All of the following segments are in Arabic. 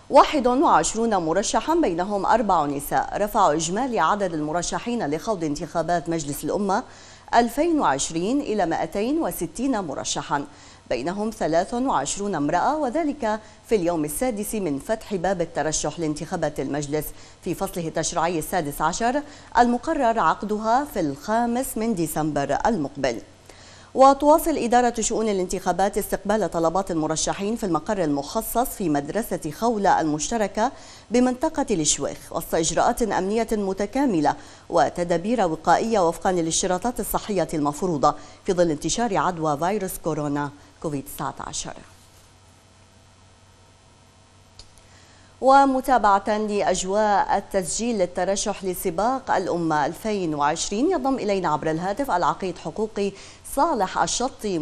21 مرشحا بينهم 4 نساء رفعوا إجمالي عدد المرشحين لخوض انتخابات مجلس الأمة 2020 إلى 260 مرشحا، بينهم 23 امرأة، وذلك في اليوم السادس من فتح باب الترشح لانتخابات المجلس في فصله التشريعي السادس عشر المقرر عقدها في 5 ديسمبر المقبل. وتواصل إدارة شؤون الانتخابات استقبال طلبات المرشحين في المقر المخصص في مدرسة خولة المشتركة بمنطقة الشويخ وسط إجراءات أمنية متكاملة وتدابير وقائية وفقا للاشتراطات الصحية المفروضة في ظل انتشار عدوى فيروس كورونا كوفيد-19. ومتابعة لأجواء التسجيل للترشح لسباق الأمة 2020 ينضم إلينا عبر الهاتف العقيد حقوقي صلاح الشطي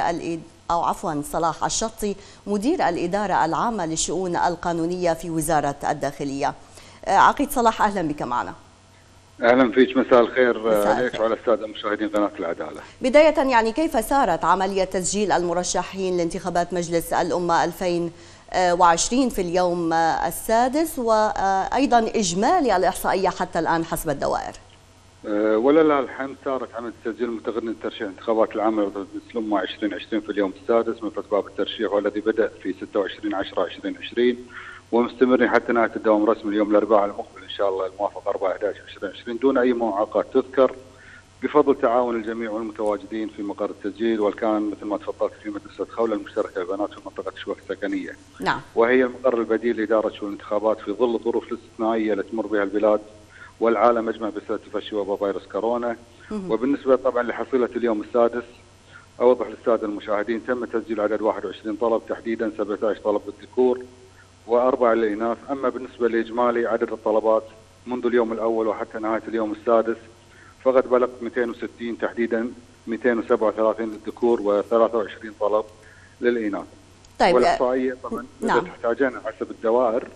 صلاح الشطي مدير الإدارة العامة للشؤون القانونية في وزارة الداخلية. عقيد صلاح، أهلا بك معنا. أهلا فيك، مساء الخير عليك وعلى السادة مشاهدين قناة العدالة. بداية يعني كيف سارت عملية تسجيل المرشحين لانتخابات مجلس الأمة 2020 في اليوم السادس، وأيضا إجمالي الإحصائية حتى الآن حسب الدوائر؟ ولله الحمد سارت عملية تسجيل المتقدمين للترشيح الانتخابات العامة لمجلس الأمة 2020 في اليوم السادس من فتح باب الترشيح، والذي بدأ في 26/10/2020 ومستمر حتى نهاية الدوام الرسمي اليوم الأربعاء المقبل إن شاء الله الموافق 4/11/2020 دون أي معوقات تذكر، بفضل تعاون الجميع والمتواجدين في مقر التسجيل، والكان مثل ما تفضلت في مدرسة خولة المشتركة للبنات في منطقة شويخ السكنية. نعم. وهي المقر البديل لإدارة شؤون الانتخابات في ظل الظروف الاستثنائية التي تمر بها البلاد والعالم أجمع بسبب تفشي وباء فيروس كورونا. وبالنسبة طبعا لحصيلة اليوم السادس أوضح للسادة المشاهدين تم تسجيل عدد 21 طلب، تحديدا 17 طلب للذكور و4 للإناث. أما بالنسبة لإجمالي عدد الطلبات منذ اليوم الأول وحتى نهاية اليوم السادس فقد بلغ 260، تحديدا 237 للذكور و23 طلب للإناث. طيب. والإحصائية طبعا إذا تحتاجين حسب الدوائر.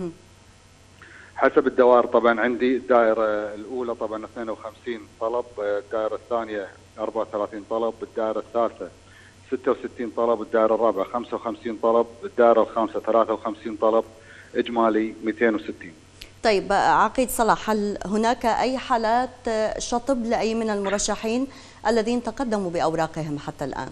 حسب الدوائر طبعا عندي الدائرة الأولى طبعا 52 طلب، الدائرة الثانية 34 طلب، الدائرة الثالثة 66 طلب، الدائرة الرابعة 55 طلب، الدائرة الخامسة 53 طلب، إجمالي 260. طيب عقيد صلاح، هل هناك أي حالات شطب لأي من المرشحين الذين تقدموا بأوراقهم حتى الآن؟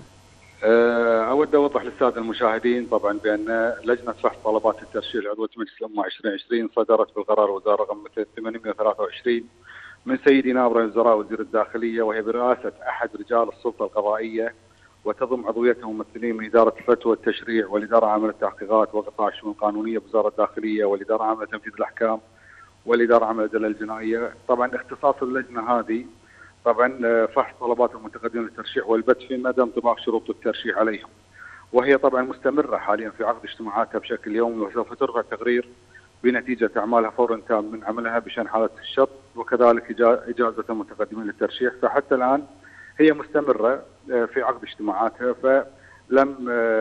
أود أوضح للسادة المشاهدين طبعا بأن لجنة فحص طلبات الترشيح لعضوية مجلس الأمة 2020 صدرت بالقرار وزارة رقم 823 من سيدي نائب رئيس الوزراء وزير الداخلية، وهي برئاسة أحد رجال السلطة القضائية، وتضم عضويتهم ممثلين من إدارة الفتوى والتشريع والإدارة العامة للتحقيقات وقطاع الشؤون القانونية بوزارة الداخلية والإدارة العامة لتنفيذ الأحكام والإدارة العامة للأدلة الجنائية. طبعا اختصاص اللجنة هذه طبعا فحص طلبات المتقدمين للترشيح والبت في مدى انطباق شروط الترشيح عليهم، وهي طبعا مستمرة حاليا في عقد اجتماعاتها بشكل يومي، وسوف ترفع تقرير بنتيجة أعمالها فور انتهاء من عملها بشأن حالة الشط وكذلك إجازة المتقدمين للترشيح. فحتى الآن هي مستمرة في عقد اجتماعاتها، فلم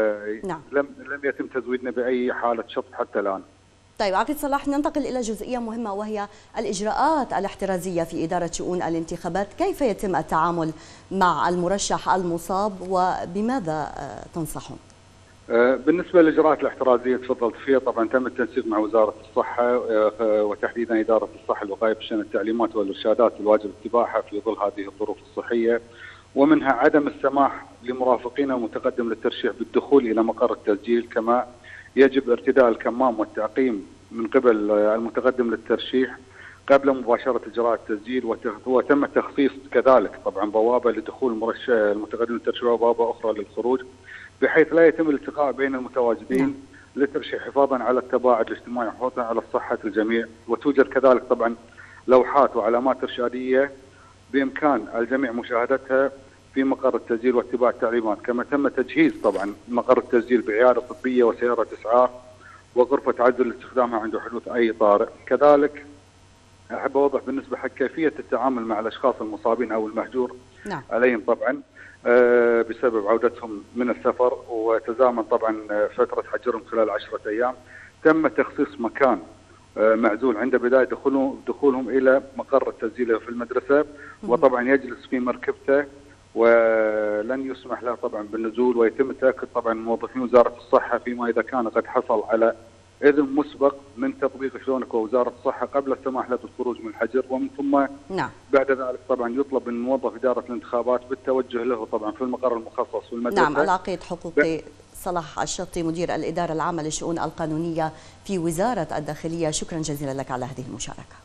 لم يتم تزويدنا بأي حالة شط حتى الآن. طيب عقيد صلاح، ننتقل إلى جزئية مهمة وهي الإجراءات الاحترازية في إدارة شؤون الانتخابات. كيف يتم التعامل مع المرشح المصاب وبماذا تنصحون؟ بالنسبة للإجراءات الاحترازية تفضلت فيها، طبعا تم التنسيق مع وزارة الصحة وتحديدا إدارة الصحة الوقائية بشأن التعليمات والإرشادات الواجب اتباعها في ظل هذه الظروف الصحية، ومنها عدم السماح لمرافقين المتقدم للترشيح بالدخول إلى مقر التسجيل، كما يجب ارتداء الكمام والتعقيم من قبل المتقدم للترشيح قبل مباشرة إجراء التسجيل. وتم تخصيص كذلك طبعا بوابة لدخول المتقدم للترشيح وبوابة أخرى للخروج، بحيث لا يتم الالتقاء بين المتواجدين للترشيح حفاظا على التباعد الاجتماعي وحفاظا على صحة الجميع. وتوجد كذلك طبعا لوحات وعلامات إرشادية بإمكان الجميع مشاهدتها في مقر التسجيل واتباع التعليمات، كما تم تجهيز طبعا مقر التسجيل بعيادة طبية وسيارة إسعاف وغرفة عزل لاستخدامها عند حدوث أي طارئ. كذلك أحب أوضح بالنسبة حق كيفية التعامل مع الأشخاص المصابين أو المهجور عليهم طبعا بسبب عودتهم من السفر وتزامن طبعا فترة حجرهم خلال 10 أيام. تم تخصيص مكان معزول عند بداية دخولهم إلى مقر التسجيل في المدرسة، وطبعا يجلس في مركبته ولن يسمح له طبعا بالنزول، ويتم التأكد طبعا من موظفين وزارة الصحة فيما إذا كان قد حصل على إذن مسبق من تطبيق شلونك ووزارة الصحة قبل السماح له بالخروج من الحجر، ومن ثم نعم. بعد ذلك طبعا يطلب من موظف إدارة الانتخابات بالتوجه له طبعا في المقر المخصص في المدرسة. نعم. العقيد حقوقي صلاح الشطي مدير الإدارة العامة للشؤون القانونية في وزارة الداخلية، شكرا جزيلا لك على هذه المشاركة.